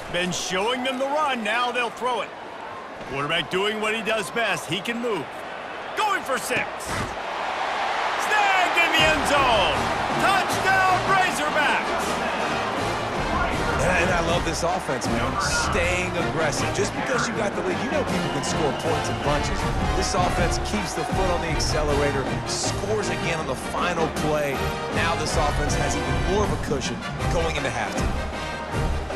Been showing them the run, now they'll throw it. Quarterback doing what he does best. He can move. Going for 6. Snagged in the end zone. Touchdown, Razorbacks. And I love this offense, man. Staying aggressive. Just because you got the lead, you know people can score points in bunches. This offense keeps the foot on the accelerator, scores again on the final play. Now this offense has even more of a cushion going into halftime.